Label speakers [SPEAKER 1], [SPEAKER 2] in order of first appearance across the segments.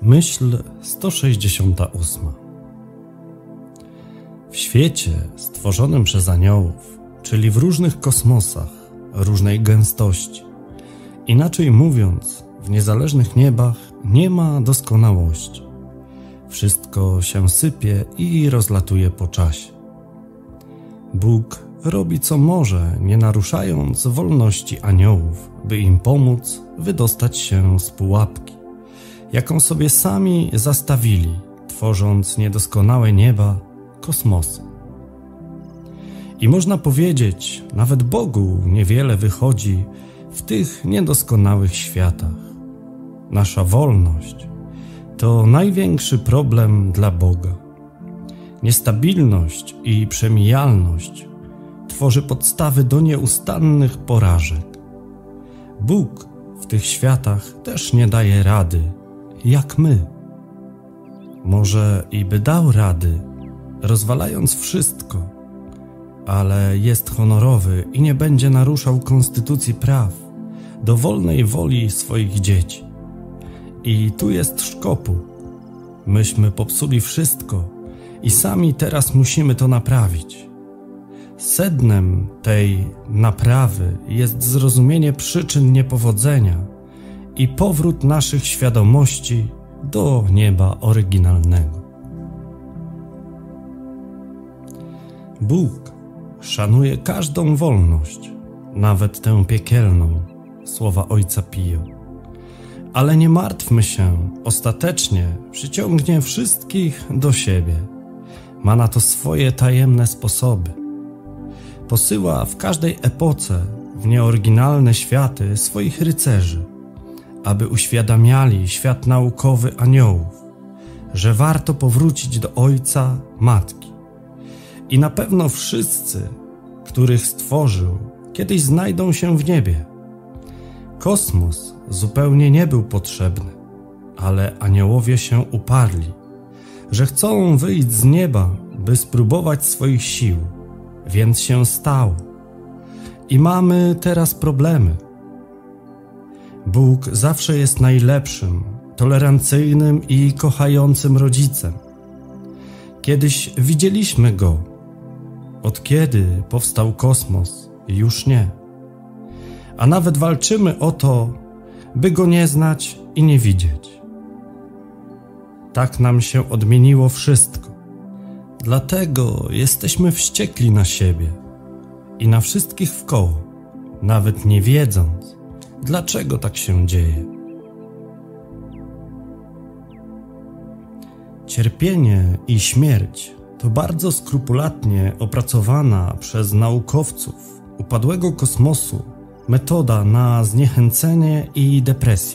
[SPEAKER 1] Myśl 168. W świecie stworzonym przez aniołów, czyli w różnych kosmosach, różnej gęstości, inaczej mówiąc, w niezależnych niebach nie ma doskonałości. Wszystko się sypie i rozlatuje po czasie. Bóg robi co może, nie naruszając wolności aniołów, by im pomóc wydostać się z pułapki, jaką sobie sami zastawili, tworząc niedoskonałe nieba, kosmosy. I można powiedzieć, nawet Bogu niewiele wychodzi w tych niedoskonałych światach. Nasza wolność to największy problem dla Boga. Niestabilność i przemijalność tworzy podstawy do nieustannych porażek. Bóg w tych światach też nie daje rady, jak my. Może i by dał rady, rozwalając wszystko, ale jest honorowy i nie będzie naruszał konstytucji praw do wolnej woli swoich dzieci. I tu jest szkopuł. Myśmy popsuli wszystko i sami teraz musimy to naprawić. Sednem tej naprawy jest zrozumienie przyczyn niepowodzenia i powrót naszych świadomości do nieba oryginalnego. Bóg szanuje każdą wolność, nawet tę piekielną, słowa Ojca Pio. Ale nie martwmy się, ostatecznie przyciągnie wszystkich do siebie. Ma na to swoje tajemne sposoby. Posyła w każdej epoce w nieoryginalne światy swoich rycerzy, aby uświadamiali świat naukowy aniołów, że warto powrócić do Ojca, Matki. I na pewno wszyscy, których stworzył, kiedyś znajdą się w niebie. Kosmos zupełnie nie był potrzebny, ale aniołowie się uparli, że chcą wyjść z nieba, by spróbować swoich sił, więc się stało. I mamy teraz problemy. Bóg zawsze jest najlepszym, tolerancyjnym i kochającym rodzicem. Kiedyś widzieliśmy Go. Od kiedy powstał kosmos, już nie. A nawet walczymy o to, by Go nie znać i nie widzieć. Tak nam się odmieniło wszystko. Dlatego jesteśmy wściekli na siebie i na wszystkich wkoło, nawet nie wiedząc, dlaczego tak się dzieje. Cierpienie i śmierć to bardzo skrupulatnie opracowana przez naukowców upadłego kosmosu metoda na zniechęcenie i depresję.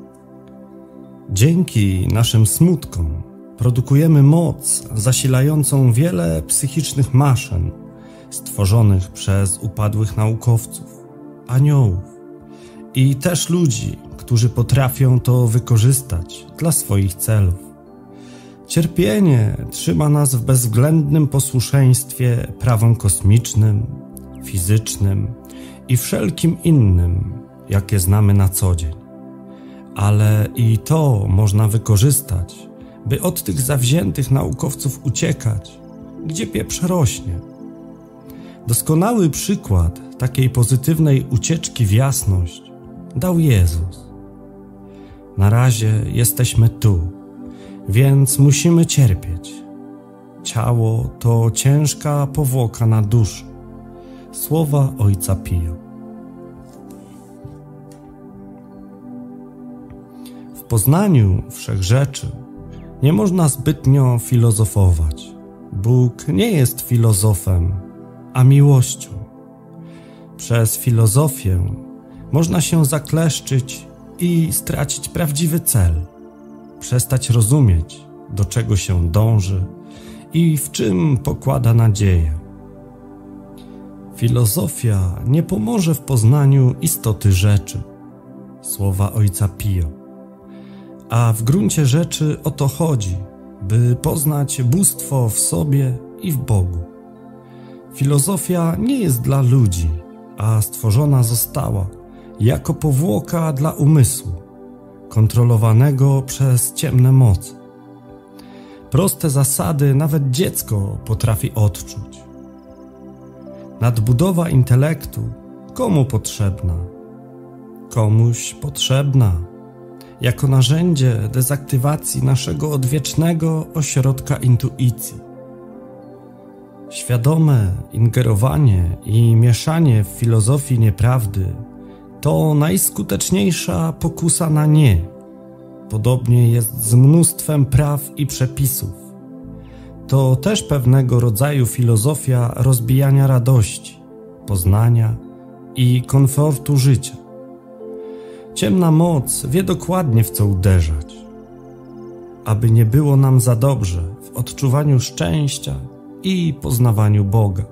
[SPEAKER 1] Dzięki naszym smutkom produkujemy moc zasilającą wiele psychicznych maszyn stworzonych przez upadłych naukowców, aniołów i też ludzi, którzy potrafią to wykorzystać dla swoich celów. Cierpienie trzyma nas w bezwzględnym posłuszeństwie prawom kosmicznym, fizycznym i wszelkim innym, jakie znamy na co dzień. Ale i to można wykorzystać, by od tych zawziętych naukowców uciekać, gdzie pieprz rośnie. Doskonały przykład takiej pozytywnej ucieczki w jasność dał Jezus. Na razie jesteśmy tu, więc musimy cierpieć. Ciało to ciężka powłoka na duszę. Słowa Ojca Pio. W poznaniu wszechrzeczy nie można zbytnio filozofować. Bóg nie jest filozofem, a miłością. Przez filozofię można się zakleszczyć i stracić prawdziwy cel, przestać rozumieć, do czego się dąży i w czym pokłada nadzieję. Filozofia nie pomoże w poznaniu istoty rzeczy, słowa Ojca Pio. A w gruncie rzeczy o to chodzi, by poznać bóstwo w sobie i w Bogu. Filozofia nie jest dla ludzi, a stworzona została jako powłoka dla umysłu, kontrolowanego przez ciemne moce. Proste zasady nawet dziecko potrafi odczuć. Nadbudowa intelektu komu potrzebna? Komuś potrzebna jako narzędzie dezaktywacji naszego odwiecznego ośrodka intuicji. Świadome ingerowanie i mieszanie w filozofii nieprawdy to najskuteczniejsza pokusa na nie. Podobnie jest z mnóstwem praw i przepisów. To też pewnego rodzaju filozofia rozbijania radości, poznania i komfortu życia. Ciemna moc wie dokładnie, w co uderzać, aby nie było nam za dobrze w odczuwaniu szczęścia i poznawaniu Boga.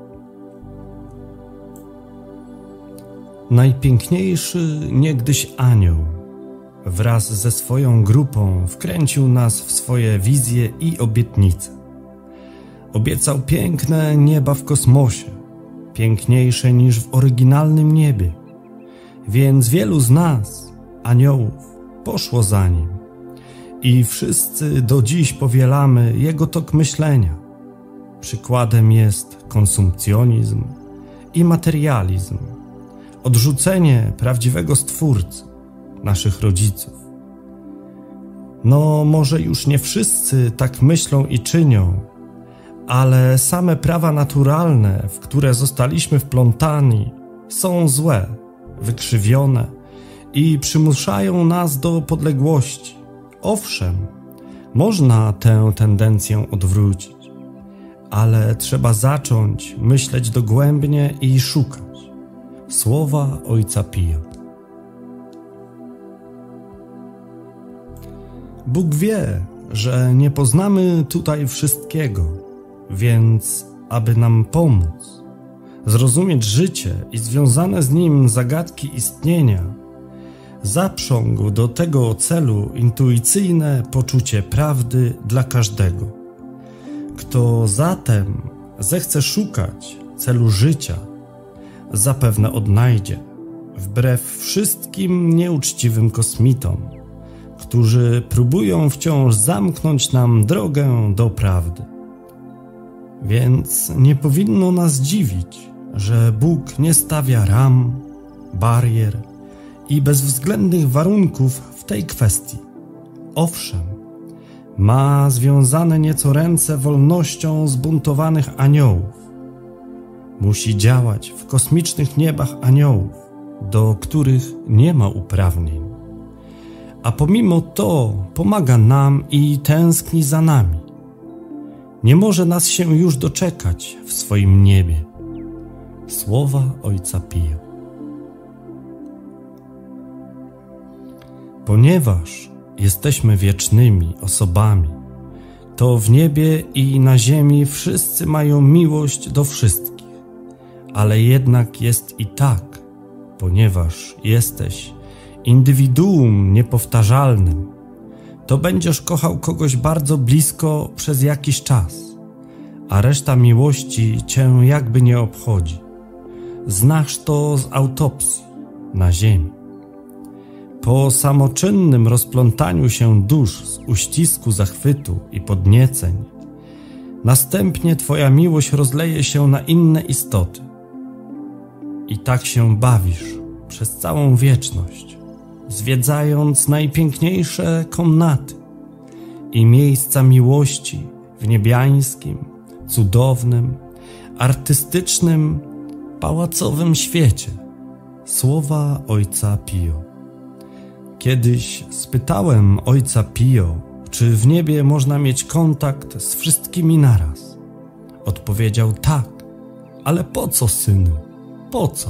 [SPEAKER 1] Najpiękniejszy niegdyś anioł wraz ze swoją grupą wkręcił nas w swoje wizje i obietnice. Obiecał piękne nieba w kosmosie, piękniejsze niż w oryginalnym niebie, więc wielu z nas, aniołów, poszło za nim i wszyscy do dziś powielamy jego tok myślenia. Przykładem jest konsumpcjonizm i materializm, odrzucenie prawdziwego Stwórcy, naszych rodziców. No, może już nie wszyscy tak myślą i czynią, ale same prawa naturalne, w które zostaliśmy wplątani, są złe, wykrzywione i przymuszają nas do podległości. Owszem, można tę tendencję odwrócić, ale trzeba zacząć myśleć dogłębnie i szukać. Słowa Ojca Pio. Bóg wie, że nie poznamy tutaj wszystkiego, więc aby nam pomóc zrozumieć życie i związane z nim zagadki istnienia, zaprzągł do tego celu intuicyjne poczucie prawdy dla każdego. Kto zatem zechce szukać celu życia, zapewne odnajdzie, wbrew wszystkim nieuczciwym kosmitom, którzy próbują wciąż zamknąć nam drogę do prawdy. Więc nie powinno nas dziwić, że Bóg nie stawia ram, barier i bezwzględnych warunków w tej kwestii. Owszem, ma związane nieco ręce wolnością zbuntowanych aniołów. Musi działać w kosmicznych niebach aniołów, do których nie ma uprawnień. A pomimo to pomaga nam i tęskni za nami. Nie może nas się już doczekać w swoim niebie. Słowa Ojca Pio. Ponieważ jesteśmy wiecznymi osobami, to w niebie i na ziemi wszyscy mają miłość do wszystkich. Ale jednak jest i tak, ponieważ jesteś indywiduum niepowtarzalnym, to będziesz kochał kogoś bardzo blisko przez jakiś czas, a reszta miłości cię jakby nie obchodzi. Znasz to z autopsji na ziemi. Po samoczynnym rozplątaniu się dusz z uścisku zachwytu i podnieceń, następnie twoja miłość rozleje się na inne istoty. I tak się bawisz przez całą wieczność, zwiedzając najpiękniejsze komnaty i miejsca miłości w niebiańskim, cudownym, artystycznym, pałacowym świecie. Słowa Ojca Pio. Kiedyś spytałem Ojca Pio, czy w niebie można mieć kontakt z wszystkimi naraz. Odpowiedział: tak, ale po co, synu? Po co?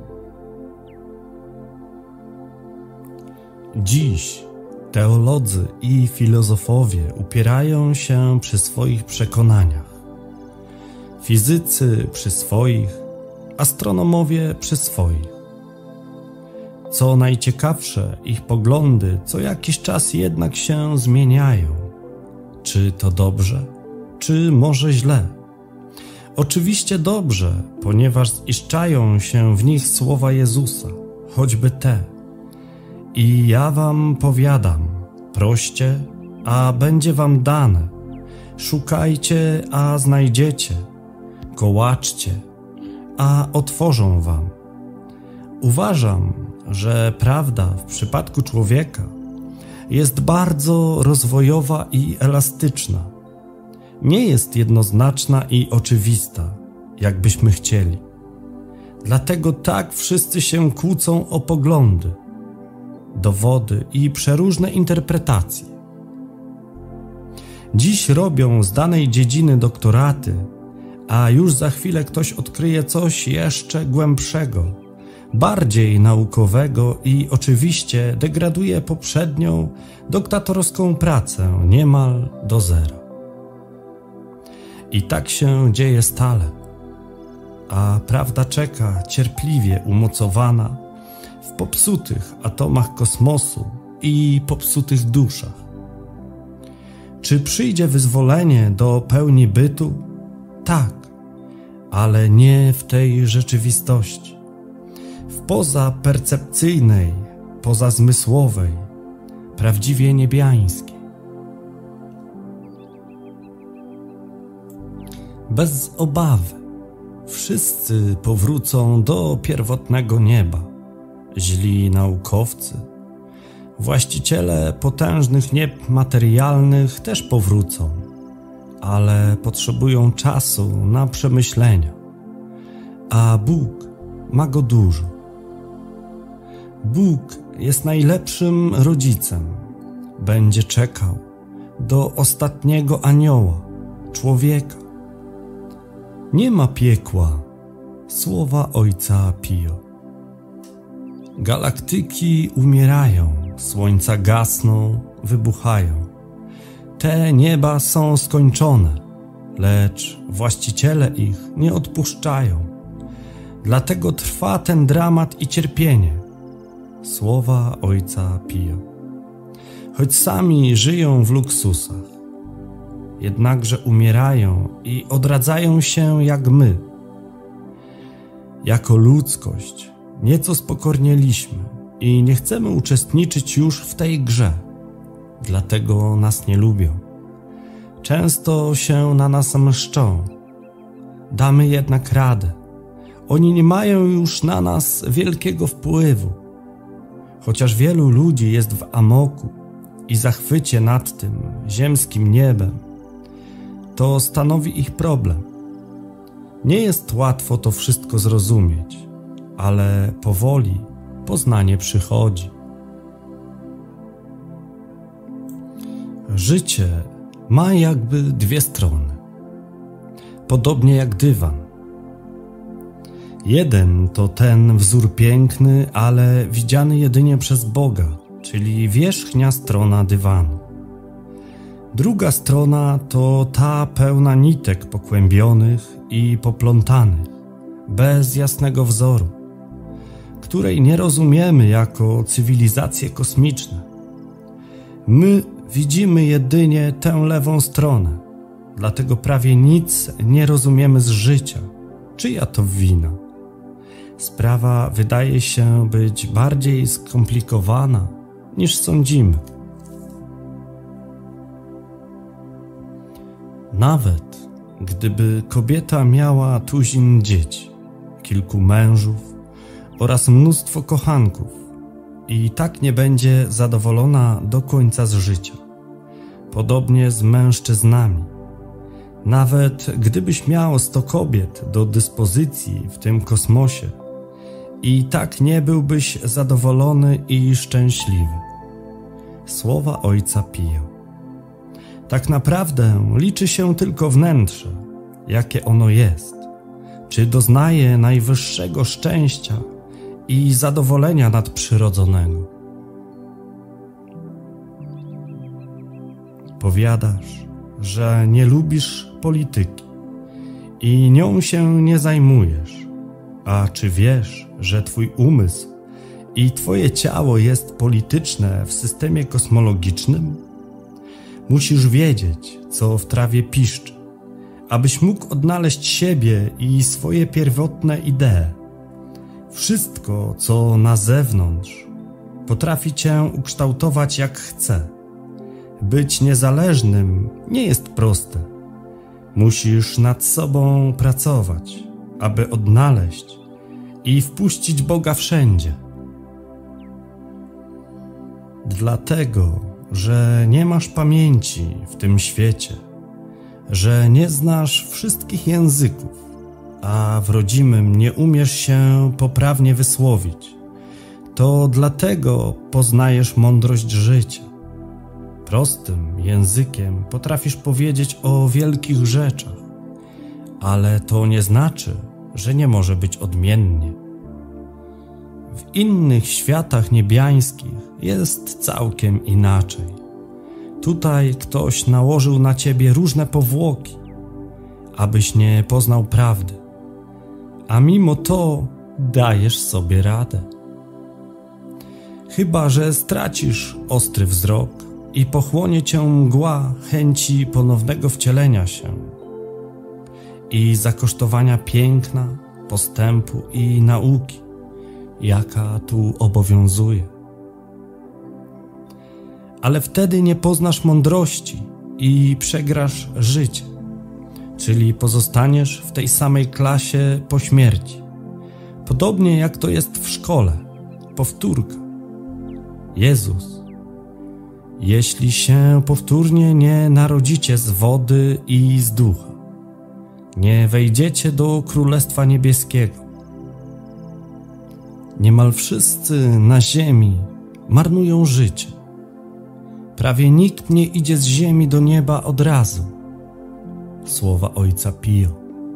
[SPEAKER 1] Dziś teolodzy i filozofowie upierają się przy swoich przekonaniach. Fizycy przy swoich, astronomowie przy swoich. Co najciekawsze, ich poglądy co jakiś czas jednak się zmieniają. Czy to dobrze, czy może źle? Oczywiście dobrze, ponieważ ziszczają się w nich słowa Jezusa, choćby te: I ja wam powiadam, proście, a będzie wam dane, szukajcie, a znajdziecie, kołaczcie, a otworzą wam. Uważam, że prawda w przypadku człowieka jest bardzo rozwojowa i elastyczna. Nie jest jednoznaczna i oczywista, jakbyśmy chcieli. Dlatego tak wszyscy się kłócą o poglądy, dowody i przeróżne interpretacje. Dziś robią z danej dziedziny doktoraty, a już za chwilę ktoś odkryje coś jeszcze głębszego, bardziej naukowego i oczywiście degraduje poprzednią doktoratorską pracę niemal do zera. I tak się dzieje stale, a prawda czeka cierpliwie umocowana w popsutych atomach kosmosu i popsutych duszach. Czy przyjdzie wyzwolenie do pełni bytu? Tak, ale nie w tej rzeczywistości. W pozapercepcyjnej, pozazmysłowej, prawdziwie niebiańskiej. Bez obawy wszyscy powrócą do pierwotnego nieba. Źli naukowcy, właściciele potężnych nieb materialnych też powrócą, ale potrzebują czasu na przemyślenia, a Bóg ma go dużo. Bóg jest najlepszym rodzicem, będzie czekał do ostatniego anioła, człowieka. Nie ma piekła, słowa Ojca Pio. Galaktyki umierają, słońca gasną, wybuchają. Te nieba są skończone, lecz właściciele ich nie odpuszczają. Dlatego trwa ten dramat i cierpienie. Słowa Ojca Pio. Choć sami żyją w luksusach, jednakże umierają i odradzają się jak my. Jako ludzkość nieco spokornieliśmy i nie chcemy uczestniczyć już w tej grze. Dlatego nas nie lubią. Często się na nas mszczą. Damy jednak radę. Oni nie mają już na nas wielkiego wpływu. Chociaż wielu ludzi jest w amoku i zachwycie nad tym ziemskim niebem, to stanowi ich problem. Nie jest łatwo to wszystko zrozumieć, ale powoli poznanie przychodzi. Życie ma jakby dwie strony, podobnie jak dywan. Jeden to ten wzór piękny, ale widziany jedynie przez Boga, czyli wierzchnia strona dywanu. Druga strona to ta pełna nitek pokłębionych i poplątanych, bez jasnego wzoru, której nie rozumiemy jako cywilizacje kosmiczne. My widzimy jedynie tę lewą stronę, dlatego prawie nic nie rozumiemy z życia. Czyja to wina? Sprawa wydaje się być bardziej skomplikowana niż sądzimy. Nawet gdyby kobieta miała tuzin dzieci, kilku mężów oraz mnóstwo kochanków i tak nie będzie zadowolona do końca z życia. Podobnie z mężczyznami. Nawet gdybyś miał 100 kobiet do dyspozycji w tym kosmosie, i tak nie byłbyś zadowolony i szczęśliwy. Słowa Ojca Pio. Tak naprawdę liczy się tylko wnętrze, jakie ono jest, czy doznaje najwyższego szczęścia i zadowolenia nadprzyrodzonego. Powiadasz, że nie lubisz polityki i nią się nie zajmujesz. A czy wiesz, że twój umysł i twoje ciało jest polityczne w systemie kosmologicznym? Musisz wiedzieć, co w trawie piszczy, abyś mógł odnaleźć siebie i swoje pierwotne idee. Wszystko, co na zewnątrz, potrafi cię ukształtować jak chce. Być niezależnym nie jest proste. Musisz nad sobą pracować, aby odnaleźć i wpuścić Boga wszędzie. Dlatego, że nie masz pamięci w tym świecie, że nie znasz wszystkich języków, a w rodzimym nie umiesz się poprawnie wysłowić, to dlatego poznajesz mądrość życia. Prostym językiem potrafisz powiedzieć o wielkich rzeczach, ale to nie znaczy, że nie może być odmiennie. W innych światach niebiańskich jest całkiem inaczej. Tutaj ktoś nałożył na ciebie różne powłoki, abyś nie poznał prawdy, a mimo to dajesz sobie radę. Chyba że stracisz ostry wzrok i pochłonie cię mgła chęci ponownego wcielenia się i zakosztowania piękna, postępu i nauki, jaka tu obowiązuje. Ale wtedy nie poznasz mądrości i przegrasz życie, czyli pozostaniesz w tej samej klasie po śmierci. Podobnie jak to jest w szkole, powtórka. Jezus: jeśli się powtórnie nie narodzicie z wody i z ducha, nie wejdziecie do Królestwa Niebieskiego. Niemal wszyscy na ziemi marnują życie. Prawie nikt nie idzie z ziemi do nieba od razu. Słowa Ojca Pio.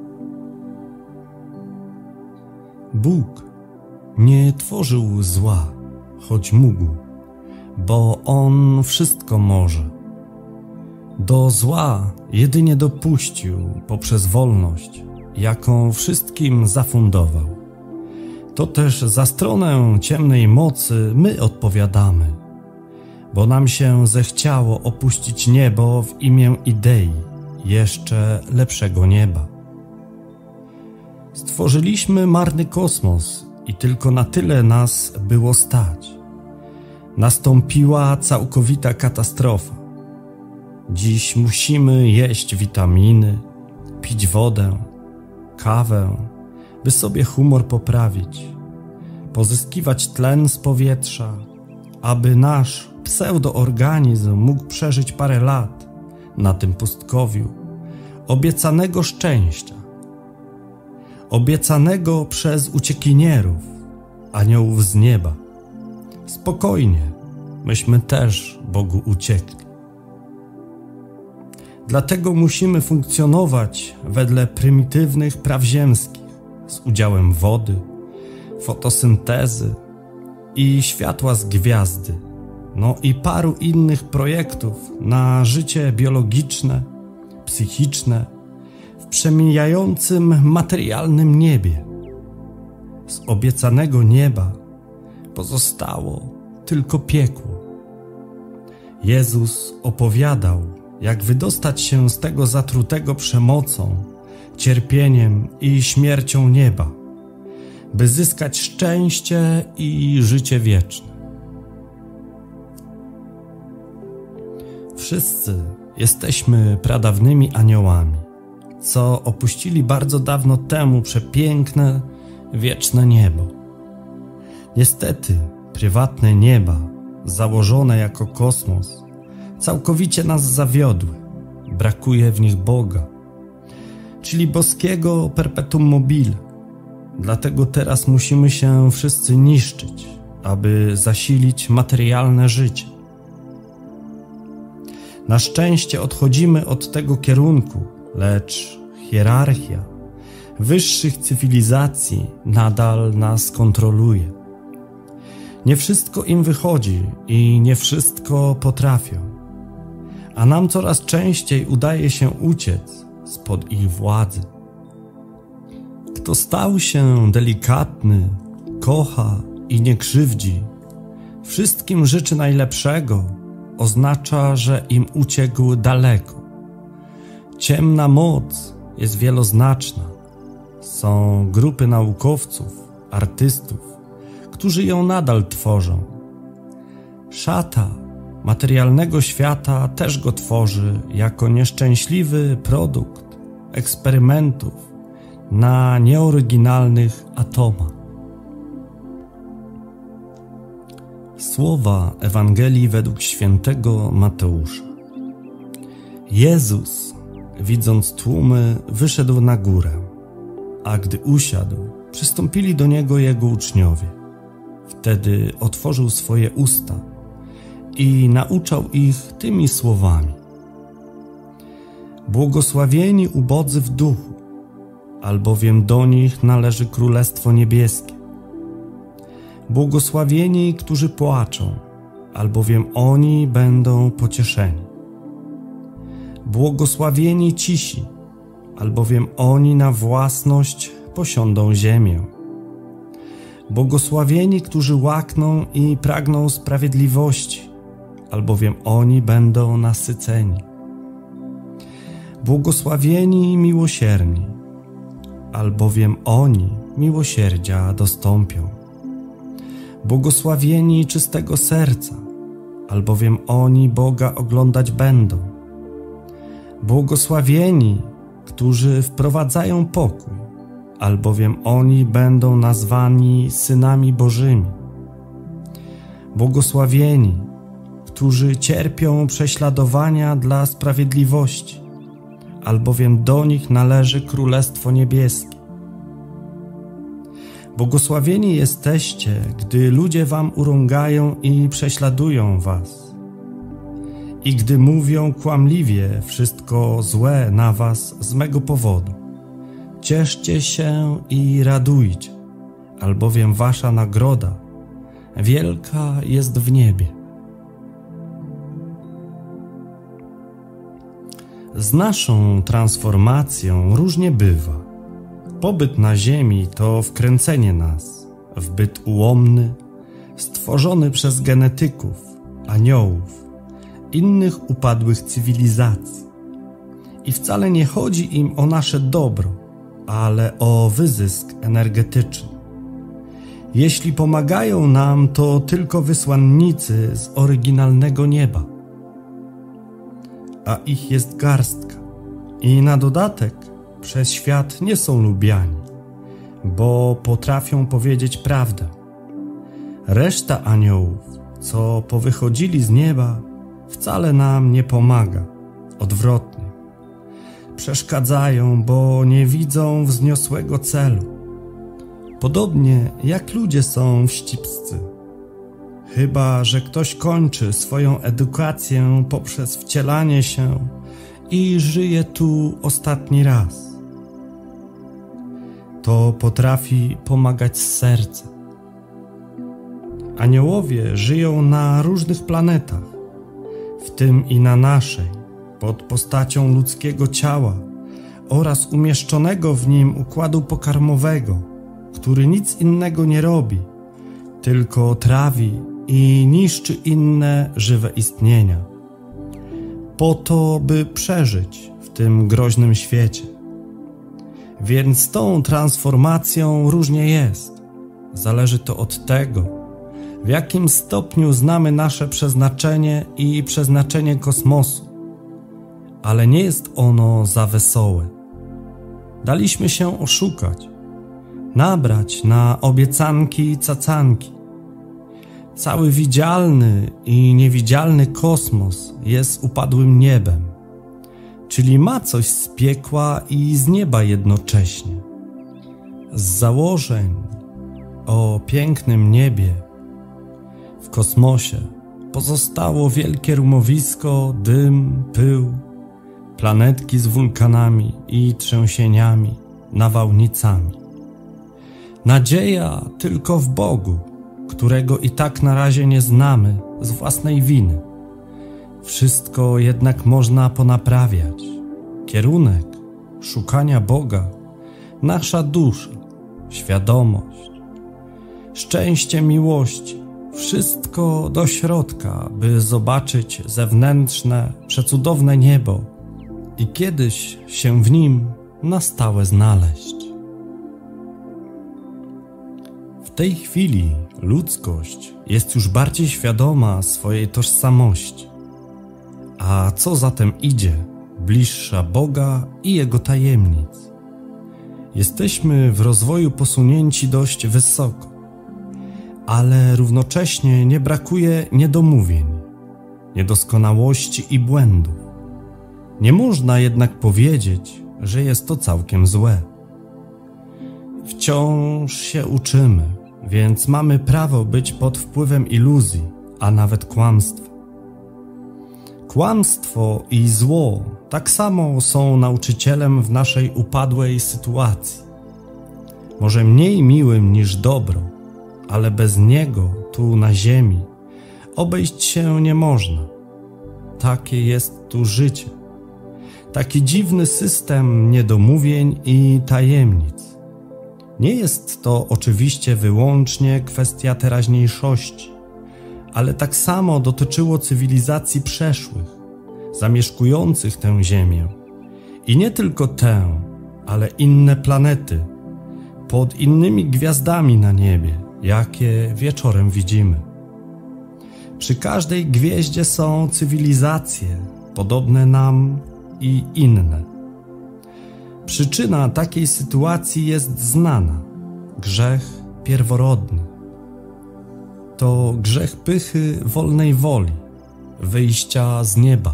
[SPEAKER 1] Bóg nie tworzył zła, choć mógł, bo On wszystko może. Do zła jedynie dopuścił poprzez wolność, jaką wszystkim zafundował. To też za stronę ciemnej mocy my odpowiadamy, bo nam się zechciało opuścić niebo w imię idei jeszcze lepszego nieba. Stworzyliśmy marny kosmos i tylko na tyle nas było stać. Nastąpiła całkowita katastrofa. Dziś musimy jeść witaminy, pić wodę, kawę, by sobie humor poprawić, pozyskiwać tlen z powietrza, aby nasz pseudoorganizm mógł przeżyć parę lat na tym pustkowiu obiecanego szczęścia, obiecanego przez uciekinierów, aniołów z nieba. Spokojnie, myśmy też Bogu uciekli. Dlatego musimy funkcjonować wedle prymitywnych praw ziemskich, z udziałem wody, fotosyntezy i światła z gwiazdy, no i paru innych projektów na życie biologiczne, psychiczne, w przemijającym materialnym niebie. Z obiecanego nieba pozostało tylko piekło. Jezus opowiadał, jak wydostać się z tego zatrutego przemocą, cierpieniem i śmiercią nieba, by zyskać szczęście i życie wieczne. Wszyscy jesteśmy pradawnymi aniołami, co opuścili bardzo dawno temu przepiękne, wieczne niebo. Niestety, prywatne nieba, założone jako kosmos, całkowicie nas zawiodły. Brakuje w nich Boga, czyli boskiego perpetuum mobile. Dlatego teraz musimy się wszyscy niszczyć, aby zasilić materialne życie. Na szczęście odchodzimy od tego kierunku, lecz hierarchia wyższych cywilizacji nadal nas kontroluje. Nie wszystko im wychodzi i nie wszystko potrafią, a nam coraz częściej udaje się uciec spod ich władzy. Kto stał się delikatny, kocha i nie krzywdzi, wszystkim życzy najlepszego, oznacza, że im uciekł daleko. Ciemna moc jest wieloznaczna. Są grupy naukowców, artystów, którzy ją nadal tworzą, Szata materialnego świata też go tworzy jako nieszczęśliwy produkt eksperymentów na nieoryginalnych atomach. Słowa Ewangelii według świętego Mateusza. Jezus, widząc tłumy, wyszedł na górę, a gdy usiadł, przystąpili do Niego Jego uczniowie. Wtedy otworzył swoje usta i nauczał ich tymi słowami. Błogosławieni ubodzy w duchu, albowiem do nich należy Królestwo Niebieskie. Błogosławieni, którzy płaczą, albowiem oni będą pocieszeni. Błogosławieni cisi, albowiem oni na własność posiądą ziemię. Błogosławieni, którzy łakną i pragną sprawiedliwości, albowiem oni będą nasyceni. Błogosławieni miłosierni, albowiem oni miłosierdzia dostąpią. Błogosławieni czystego serca, albowiem oni Boga oglądać będą. Błogosławieni, którzy wprowadzają pokój, albowiem oni będą nazwani synami Bożymi. Błogosławieni, którzy cierpią prześladowania dla sprawiedliwości, albowiem do nich należy Królestwo Niebieskie. Błogosławieni jesteście, gdy ludzie wam urągają i prześladują was, i gdy mówią kłamliwie wszystko złe na was z mego powodu. Cieszcie się i radujcie, albowiem wasza nagroda wielka jest w niebie. Z naszą transformacją różnie bywa. Pobyt na ziemi to wkręcenie nas w byt ułomny, stworzony przez genetyków, aniołów, innych upadłych cywilizacji. I wcale nie chodzi im o nasze dobro, ale o wyzysk energetyczny. Jeśli pomagają nam, to tylko wysłannicy z oryginalnego nieba, a ich jest garstka. I na dodatek przez świat nie są lubiani, bo potrafią powiedzieć prawdę. Reszta aniołów, co powychodzili z nieba, wcale nam nie pomaga. Odwrotnie. Przeszkadzają, bo nie widzą wzniosłego celu. Podobnie jak ludzie są wścibscy. Chyba że ktoś kończy swoją edukację poprzez wcielanie się i żyje tu ostatni raz. To potrafi pomagać z serca. Aniołowie żyją na różnych planetach, w tym i na naszej, pod postacią ludzkiego ciała oraz umieszczonego w nim układu pokarmowego, który nic innego nie robi, tylko trawi i niszczy inne żywe istnienia, po to, by przeżyć w tym groźnym świecie. Więc z tą transformacją różnie jest. Zależy to od tego, w jakim stopniu znamy nasze przeznaczenie i przeznaczenie kosmosu, ale nie jest ono za wesołe. Daliśmy się oszukać, nabrać na obiecanki i cacanki. Cały widzialny i niewidzialny kosmos jest upadłym niebem, czyli ma coś z piekła i z nieba jednocześnie. Z założeń o pięknym niebie w kosmosie pozostało wielkie rumowisko, dym, pył, planetki z wulkanami i trzęsieniami, nawałnicami. Nadzieja tylko w Bogu, którego i tak na razie nie znamy z własnej winy. Wszystko jednak można ponaprawiać. Kierunek szukania Boga, nasza dusza, świadomość, szczęście miłości, wszystko do środka, by zobaczyć zewnętrzne, przecudowne niebo i kiedyś się w nim na stałe znaleźć. W tej chwili ludzkość jest już bardziej świadoma swojej tożsamości, a co za tym idzie, bliższa Boga i Jego tajemnic. Jesteśmy w rozwoju posunięci dość wysoko, ale równocześnie nie brakuje niedomówień, niedoskonałości i błędów. Nie można jednak powiedzieć, że jest to całkiem złe. Wciąż się uczymy, więc mamy prawo być pod wpływem iluzji, a nawet kłamstwa. Kłamstwo i zło tak samo są nauczycielem w naszej upadłej sytuacji. Może mniej miłym niż dobro, ale bez niego tu na ziemi obejść się nie można. Takie jest tu życie. Taki dziwny system niedomówień i tajemnic. Nie jest to oczywiście wyłącznie kwestia teraźniejszości, ale tak samo dotyczyło cywilizacji przeszłych, zamieszkujących tę ziemię. I nie tylko tę, ale inne planety, pod innymi gwiazdami na niebie, jakie wieczorem widzimy. Przy każdej gwieździe są cywilizacje, podobne nam i inne. Przyczyna takiej sytuacji jest znana. Grzech pierworodny. To grzech pychy wolnej woli, wyjścia z nieba.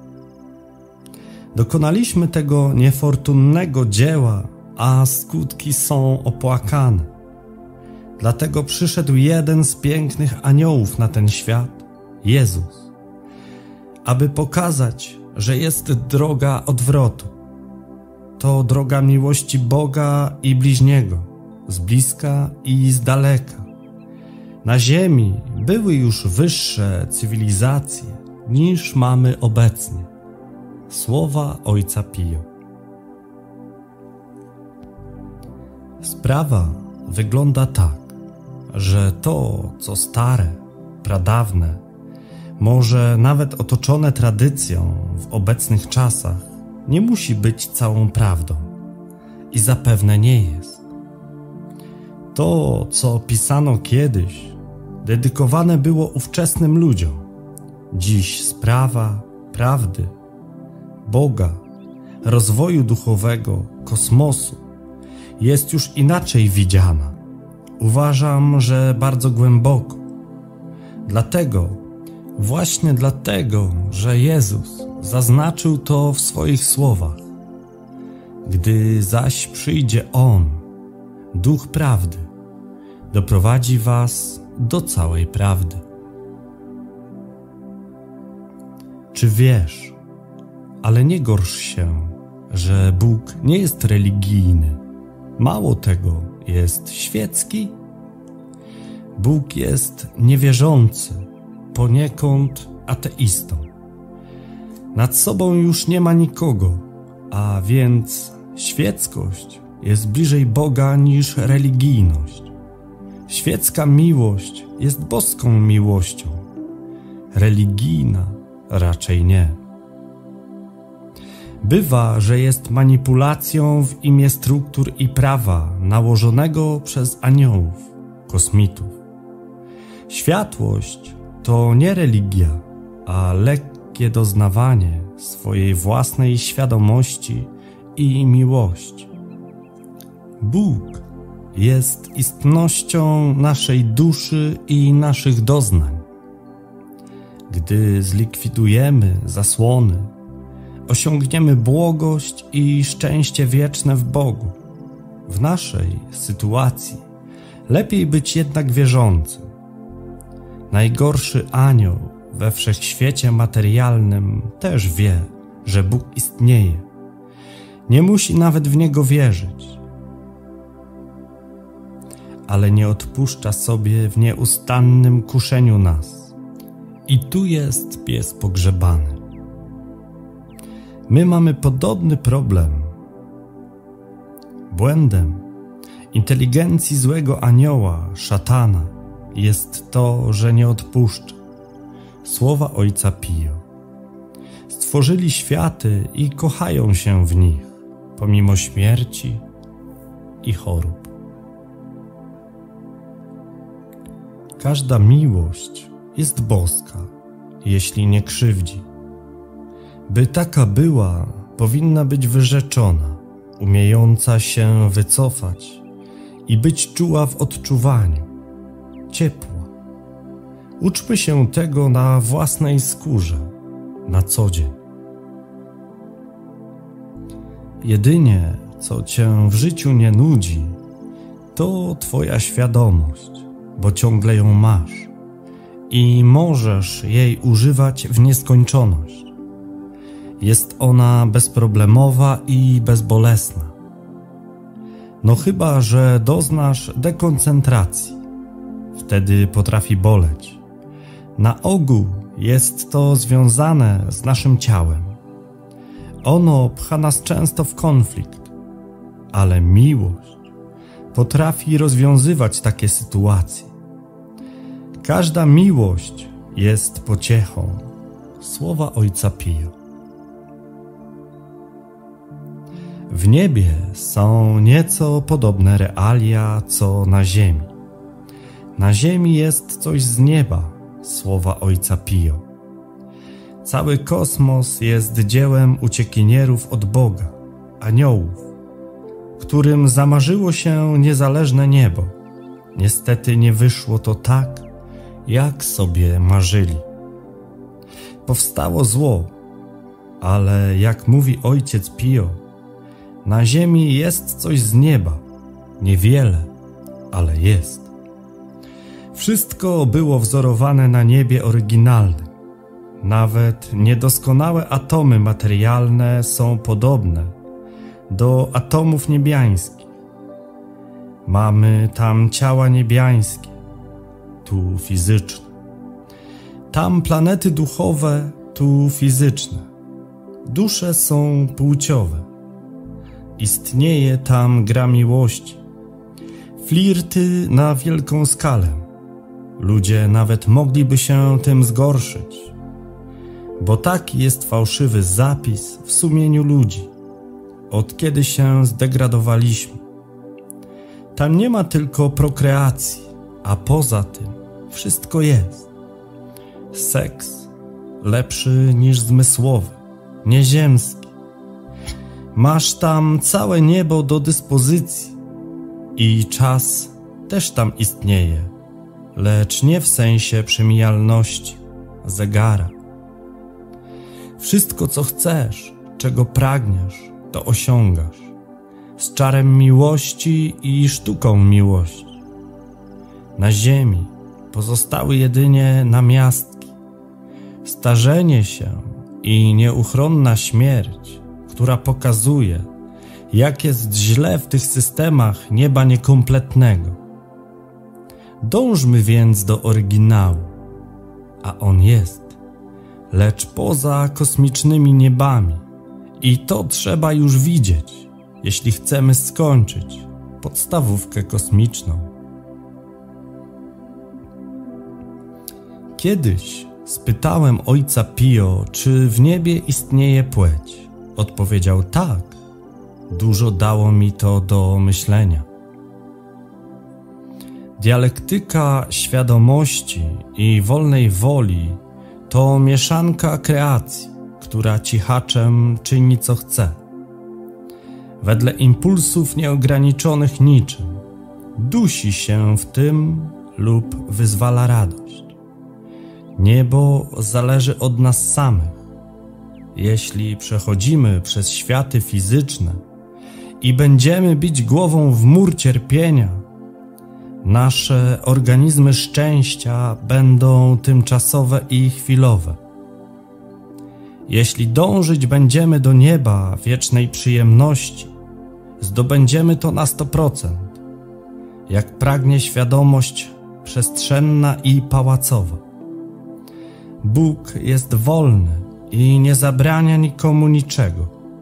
[SPEAKER 1] Dokonaliśmy tego niefortunnego dzieła, a skutki są opłakane. Dlatego przyszedł jeden z pięknych aniołów na ten świat, Jezus, aby pokazać, że jest droga odwrotu. To droga miłości Boga i bliźniego, z bliska i z daleka. Na ziemi były już wyższe cywilizacje niż mamy obecnie. Słowa Ojca Pio. Sprawa wygląda tak, że to, co stare, pradawne, może nawet otoczone tradycją w obecnych czasach, nie musi być całą prawdą i zapewne nie jest. To, co pisano kiedyś, dedykowane było ówczesnym ludziom. Dziś sprawa prawdy, Boga, rozwoju duchowego, kosmosu jest już inaczej widziana. Uważam, że bardzo głęboko. Właśnie dlatego, że Jezus zaznaczył to w swoich słowach. Gdy zaś przyjdzie On, Duch Prawdy, doprowadzi was do całej prawdy. Czy wiesz, ale nie gorsz się, że Bóg nie jest religijny. Mało tego, jest świecki. Bóg jest niewierzący, poniekąd ateistą. Nad sobą już nie ma nikogo, a więc świeckość jest bliżej Boga niż religijność. Świecka miłość jest boską miłością, religijna raczej nie. Bywa, że jest manipulacją w imię struktur i prawa nałożonego przez aniołów, kosmitów. Światłość to nie religia, a lekkie doznawanie swojej własnej świadomości i miłości. Bóg jest istnością naszej duszy i naszych doznań. Gdy zlikwidujemy zasłony, osiągniemy błogość i szczęście wieczne w Bogu. W naszej sytuacji lepiej być jednak wierzącym. Najgorszy anioł we wszechświecie materialnym też wie, że Bóg istnieje. Nie musi nawet w Niego wierzyć, ale nie odpuszcza sobie w nieustannym kuszeniu nas. I tu jest pies pogrzebany. My mamy podobny problem. Błędem inteligencji złego anioła, szatana, jest to, że nie odpuszcza. Słowa Ojca Pio. Stworzyli światy i kochają się w nich, pomimo śmierci i chorób. Każda miłość jest boska, jeśli nie krzywdzi. By taka była, powinna być wyrzeczona, umiejąca się wycofać i być czuła w odczuwaniu, ciepła. Uczmy się tego na własnej skórze, na co dzień. Jedynie, co cię w życiu nie nudzi, to twoja świadomość, bo ciągle ją masz i możesz jej używać w nieskończoność. Jest ona bezproblemowa i bezbolesna. No chyba, że doznasz dekoncentracji. Wtedy potrafi boleć. Na ogół jest to związane z naszym ciałem. Ono pcha nas często w konflikt, ale miłość potrafi rozwiązywać takie sytuacje. Każda miłość jest pociechą. Słowa Ojca Pio. W niebie są nieco podobne realia, co na ziemi. Na ziemi jest coś z nieba, słowa Ojca Pio. Cały kosmos jest dziełem uciekinierów od Boga, aniołów, którym zamarzyło się niezależne niebo. Niestety nie wyszło to tak, jak sobie marzyli. Powstało zło, ale jak mówi Ojciec Pio, na ziemi jest coś z nieba, niewiele, ale jest. Wszystko było wzorowane na niebie oryginalnym. Nawet niedoskonałe atomy materialne są podobne do atomów niebiańskich. Mamy tam ciała niebiańskie, tu fizyczne. Tam planety duchowe, tu fizyczne. Dusze są płciowe. Istnieje tam gra miłości, flirty na wielką skalę. Ludzie nawet mogliby się tym zgorszyć, bo taki jest fałszywy zapis w sumieniu ludzi, od kiedy się zdegradowaliśmy. Tam nie ma tylko prokreacji, a poza tym wszystko jest. Seks lepszy niż zmysłowy, nieziemski. Masz tam całe niebo do dyspozycji i czas też tam istnieje, lecz nie w sensie przemijalności, zegara. Wszystko, co chcesz, czego pragniesz, to osiągasz, z czarem miłości i sztuką miłości. Na ziemi pozostały jedynie namiastki, starzenie się i nieuchronna śmierć, która pokazuje, jak jest źle w tych systemach nieba niekompletnego. Dążmy więc do oryginału, a on jest, lecz poza kosmicznymi niebami i to trzeba już widzieć, jeśli chcemy skończyć podstawówkę kosmiczną. Kiedyś spytałem Ojca Pio, czy w niebie istnieje płeć. Odpowiedział tak. Dużo dało mi to do myślenia. Dialektyka świadomości i wolnej woli to mieszanka kreacji, która cichaczem czyni co chce. Wedle impulsów nieograniczonych niczym, dusi się w tym lub wyzwala radość. Niebo zależy od nas samych. Jeśli przechodzimy przez światy fizyczne i będziemy bić głową w mur cierpienia, nasze organizmy szczęścia będą tymczasowe i chwilowe. Jeśli dążyć będziemy do nieba wiecznej przyjemności, zdobędziemy to na 100%, jak pragnie świadomość przestrzenna i pałacowa. Bóg jest wolny i nie zabrania nikomu niczego.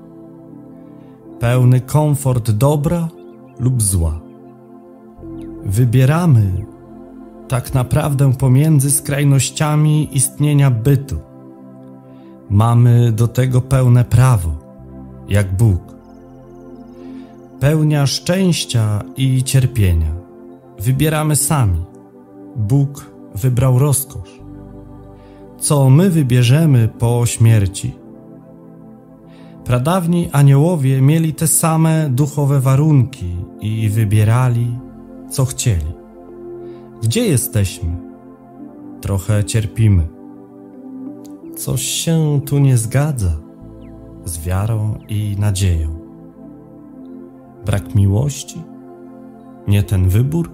[SPEAKER 1] Pełny komfort dobra lub zła. Wybieramy tak naprawdę pomiędzy skrajnościami istnienia bytu. Mamy do tego pełne prawo, jak Bóg. Pełnia szczęścia i cierpienia wybieramy sami, Bóg wybrał rozkosz. Co my wybierzemy po śmierci? Pradawni aniołowie mieli te same duchowe warunki i wybierali, co chcieli. Gdzie jesteśmy? Trochę cierpimy. Coś się tu nie zgadza z wiarą i nadzieją. Brak miłości? Nie ten wybór?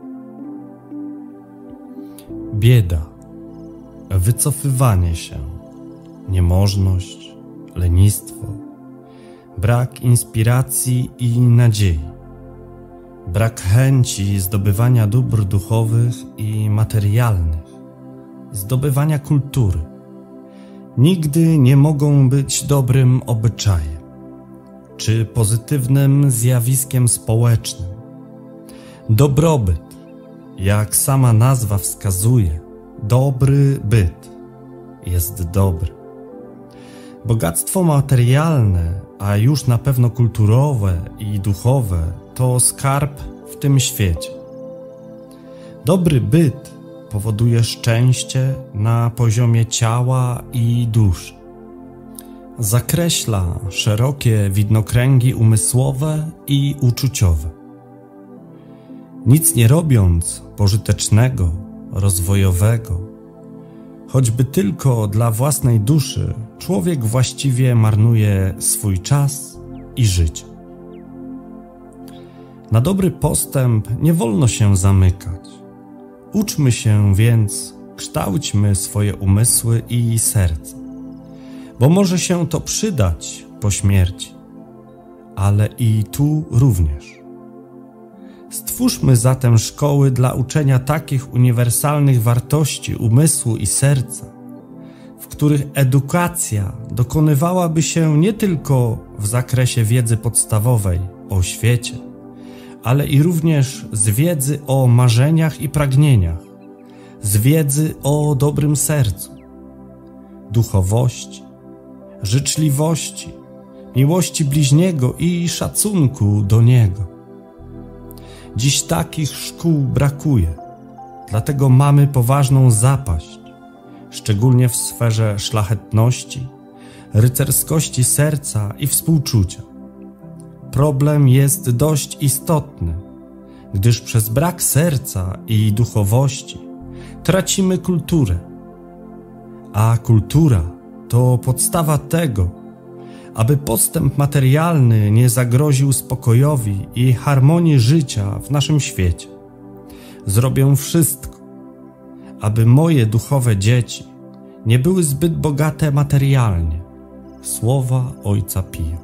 [SPEAKER 1] Bieda, wycofywanie się, niemożność, lenistwo, brak inspiracji i nadziei, brak chęci zdobywania dóbr duchowych i materialnych, zdobywania kultury, nigdy nie mogą być dobrym obyczajem czy pozytywnym zjawiskiem społecznym. Dobrobyt, jak sama nazwa wskazuje, dobry byt jest dobry. Bogactwo materialne, a już na pewno kulturowe i duchowe, to skarb w tym świecie. Dobry byt powoduje szczęście na poziomie ciała i duszy. Zakreśla szerokie widnokręgi umysłowe i uczuciowe. Nic nie robiąc pożytecznego, rozwojowego, choćby tylko dla własnej duszy, człowiek właściwie marnuje swój czas i życie. Na dobry postęp nie wolno się zamykać. Uczmy się więc, kształćmy swoje umysły i serce, bo może się to przydać po śmierci, ale i tu również. Stwórzmy zatem szkoły dla uczenia takich uniwersalnych wartości umysłu i serca, w których edukacja dokonywałaby się nie tylko w zakresie wiedzy podstawowej o świecie, ale i również z wiedzy o marzeniach i pragnieniach, z wiedzy o dobrym sercu, duchowości, życzliwości, miłości bliźniego i szacunku do niego. Dziś takich szkół brakuje, dlatego mamy poważną zapaść, szczególnie w sferze szlachetności, rycerskości serca i współczucia. Problem jest dość istotny, gdyż przez brak serca i duchowości tracimy kulturę, a kultura to podstawa tego, aby postęp materialny nie zagroził spokojowi i harmonii życia w naszym świecie. Zrobię wszystko, aby moje duchowe dzieci nie były zbyt bogate materialnie. Słowa Ojca Pio.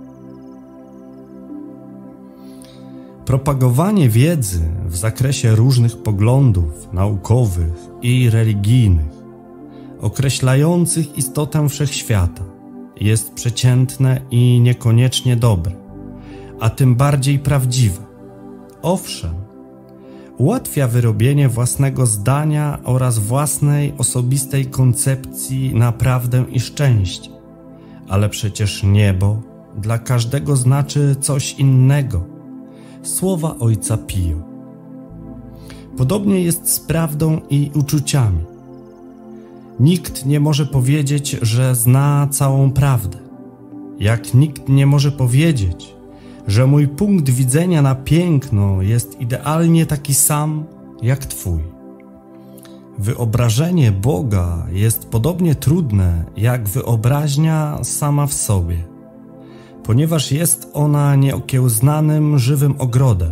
[SPEAKER 1] Propagowanie wiedzy w zakresie różnych poglądów naukowych i religijnych, określających istotę wszechświata, jest przeciętne i niekoniecznie dobre, a tym bardziej prawdziwe. Owszem, ułatwia wyrobienie własnego zdania oraz własnej osobistej koncepcji na prawdę i szczęście, ale przecież niebo dla każdego znaczy coś innego. Słowa Ojca Pio. Podobnie jest z prawdą i uczuciami. Nikt nie może powiedzieć, że zna całą prawdę. Jak nikt nie może powiedzieć, że mój punkt widzenia na piękno jest idealnie taki sam jak Twój. Wyobrażenie Boga jest podobnie trudne jak wyobraźnia sama w sobie, ponieważ jest ona nieokiełznanym, żywym ogrodem.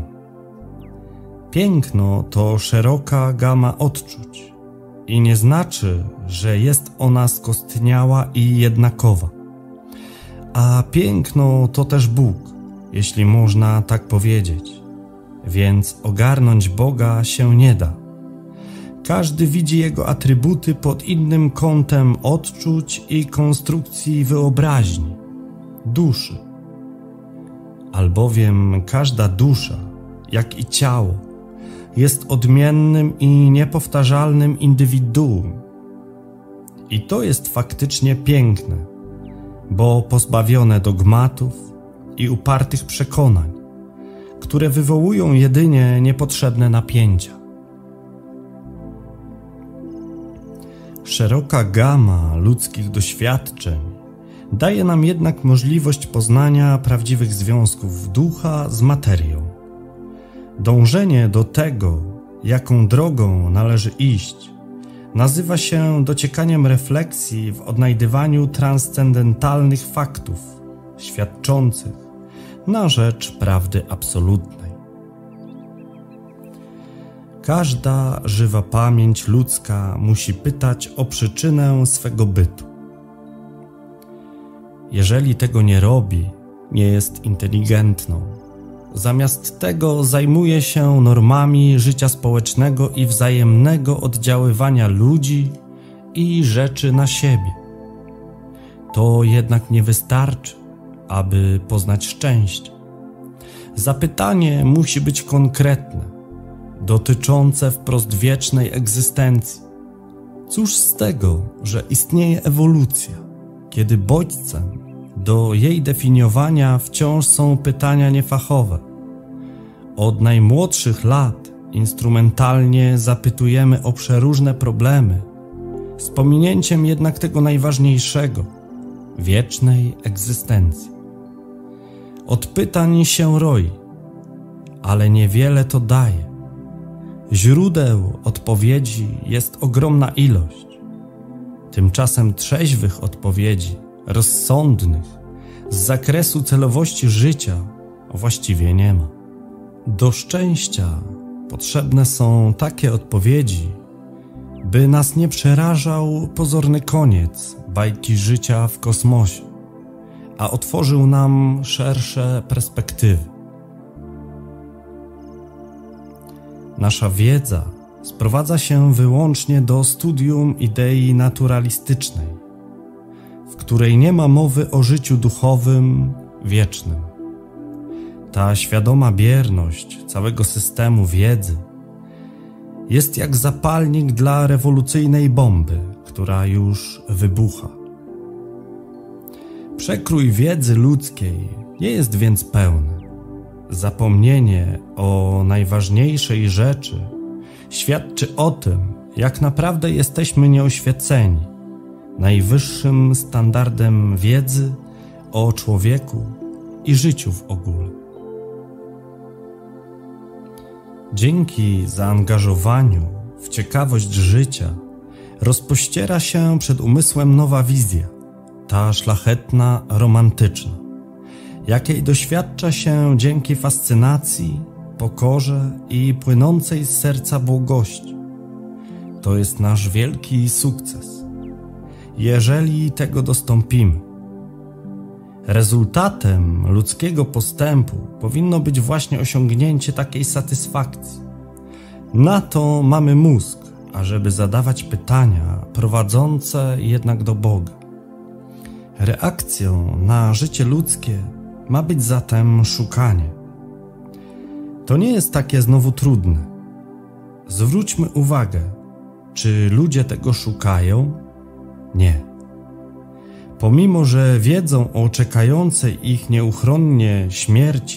[SPEAKER 1] Piękno to szeroka gama odczuć i nie znaczy, że jest ona skostniała i jednakowa. A piękno to też Bóg, jeśli można tak powiedzieć, więc ogarnąć Boga się nie da. Każdy widzi Jego atrybuty pod innym kątem odczuć i konstrukcji wyobraźni, duszy. Albowiem każda dusza, jak i ciało, jest odmiennym i niepowtarzalnym indywiduum. I to jest faktycznie piękne, bo pozbawione dogmatów i upartych przekonań, które wywołują jedynie niepotrzebne napięcia. Szeroka gama ludzkich doświadczeń daje nam jednak możliwość poznania prawdziwych związków ducha z materią. Dążenie do tego, jaką drogą należy iść, nazywa się dociekaniem refleksji w odnajdywaniu transcendentalnych faktów świadczących na rzecz prawdy absolutnej. Każda żywa pamięć ludzka musi pytać o przyczynę swego bytu. Jeżeli tego nie robi, nie jest inteligentną. Zamiast tego zajmuje się normami życia społecznego i wzajemnego oddziaływania ludzi i rzeczy na siebie. To jednak nie wystarczy, aby poznać szczęście. Zapytanie musi być konkretne, dotyczące wprost wiecznej egzystencji. Cóż z tego, że istnieje ewolucja, kiedy bodźcem do jej definiowania wciąż są pytania niefachowe. Od najmłodszych lat instrumentalnie zapytujemy o przeróżne problemy, z pominięciem jednak tego najważniejszego – wiecznej egzystencji. Od pytań się roi, ale niewiele to daje. Źródeł odpowiedzi jest ogromna ilość. Tymczasem trzeźwych odpowiedzi, rozsądnych, z zakresu celowości życia właściwie nie ma. Do szczęścia potrzebne są takie odpowiedzi, by nas nie przerażał pozorny koniec bajki życia w kosmosie, a otworzył nam szersze perspektywy. Nasza wiedza sprowadza się wyłącznie do studium idei naturalistycznej, w której nie ma mowy o życiu duchowym, wiecznym. Ta świadoma bierność całego systemu wiedzy jest jak zapalnik dla rewolucyjnej bomby, która już wybucha. Przekrój wiedzy ludzkiej nie jest więc pełny. Zapomnienie o najważniejszej rzeczy świadczy o tym, jak naprawdę jesteśmy nieoświeceni najwyższym standardem wiedzy o człowieku i życiu w ogóle. Dzięki zaangażowaniu w ciekawość życia rozpościera się przed umysłem nowa wizja, ta szlachetna, romantyczna, jakiej doświadcza się dzięki fascynacji, pokorze i płynącej z serca błogości. To jest nasz wielki sukces, jeżeli tego dostąpimy. Rezultatem ludzkiego postępu powinno być właśnie osiągnięcie takiej satysfakcji. Na to mamy mózg, ażeby zadawać pytania prowadzące jednak do Boga. Reakcją na życie ludzkie ma być zatem szukanie. To nie jest takie znowu trudne. Zwróćmy uwagę, czy ludzie tego szukają? Nie. Pomimo że wiedzą o czekającej ich nieuchronnie śmierci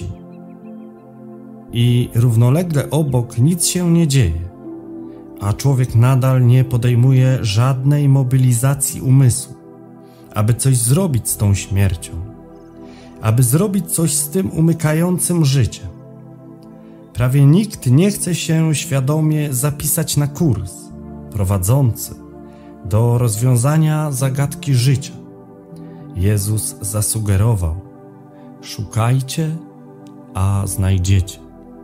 [SPEAKER 1] i równolegle obok nic się nie dzieje, a człowiek nadal nie podejmuje żadnej mobilizacji umysłu, aby coś zrobić z tą śmiercią, aby zrobić coś z tym umykającym życiem. Prawie nikt nie chce się świadomie zapisać na kurs prowadzący do rozwiązania zagadki życia. Jezus zasugerował: szukajcie, a znajdziecie.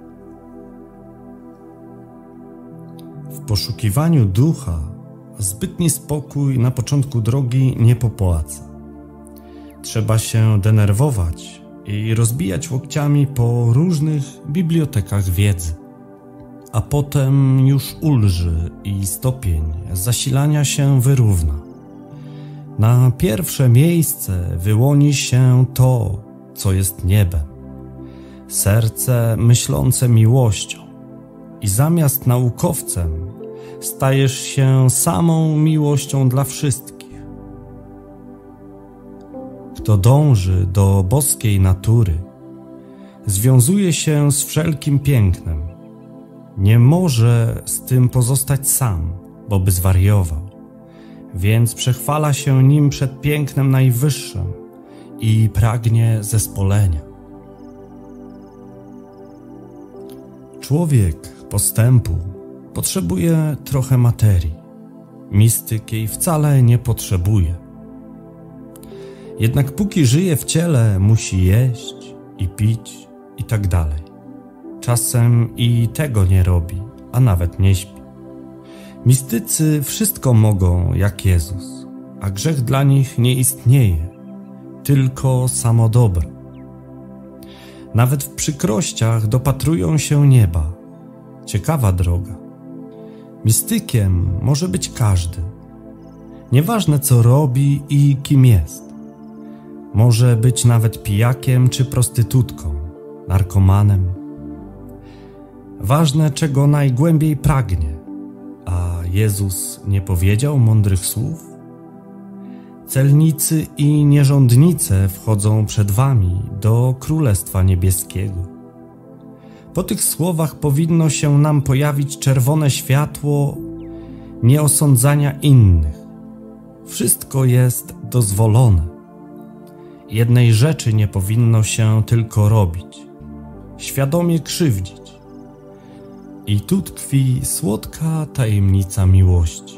[SPEAKER 1] W poszukiwaniu ducha zbytni spokój na początku drogi nie popłaca. Trzeba się denerwować i rozbijać łokciami po różnych bibliotekach wiedzy, a potem już ulży i stopień zasilania się wyrówna. Na pierwsze miejsce wyłoni się to, co jest niebem, serce myślące miłością, i zamiast naukowcem stajesz się samą miłością dla wszystkich. Kto dąży do boskiej natury, związuje się z wszelkim pięknem. Nie może z tym pozostać sam, bo by zwariował. więc przechwala się nim przed pięknem najwyższym i pragnie zespolenia. Człowiek postępu potrzebuje trochę materii. Mistyk jej wcale nie potrzebuje. Jednak póki żyje w ciele, musi jeść i pić i tak dalej. Czasem i tego nie robi, a nawet nie śpi. Mistycy wszystko mogą jak Jezus, a grzech dla nich nie istnieje, tylko samo dobro. Nawet w przykrościach dopatrują się nieba. Ciekawa droga. Mistykiem może być każdy. Nieważne co robi i kim jest. Może być nawet pijakiem czy prostytutką, narkomanem. Ważne, czego najgłębiej pragnie. A Jezus nie powiedział mądrych słów? Celnicy i nierządnice wchodzą przed wami do Królestwa Niebieskiego. Po tych słowach powinno się nam pojawić czerwone światło nieosądzania innych. Wszystko jest dozwolone. Jednej rzeczy nie powinno się tylko robić. Świadomie krzywdzić. I tu tkwi słodka tajemnica miłości.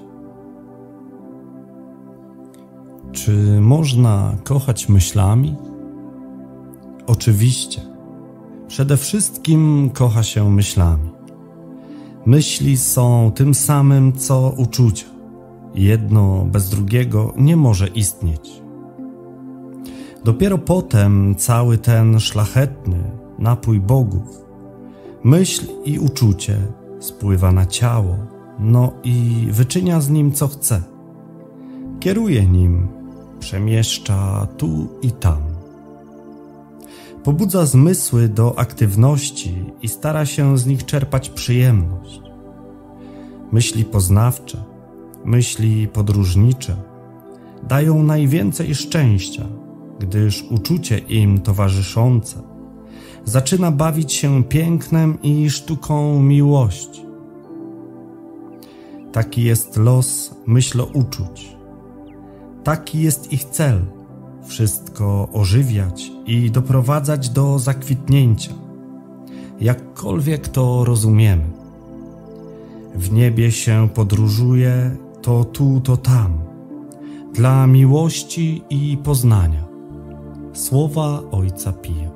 [SPEAKER 1] Czy można kochać myślami? Oczywiście. Przede wszystkim kocha się myślami. Myśli są tym samym co uczucia. Jedno bez drugiego nie może istnieć. Dopiero potem cały ten szlachetny napój bogów, myśl i uczucie spływa na ciało, no i wyczynia z nim co chce. Kieruje nim, przemieszcza tu i tam. Pobudza zmysły do aktywności i stara się z nich czerpać przyjemność. Myśli poznawcze, myśli podróżnicze dają najwięcej szczęścia, gdyż uczucie im towarzyszące zaczyna bawić się pięknem i sztuką miłości. Taki jest los myślo-uczuć. Taki jest ich cel. Wszystko ożywiać i doprowadzać do zakwitnięcia, jakkolwiek to rozumiemy. W niebie się podróżuje to tu, to tam, dla miłości i poznania. Słowa Ojca Pia.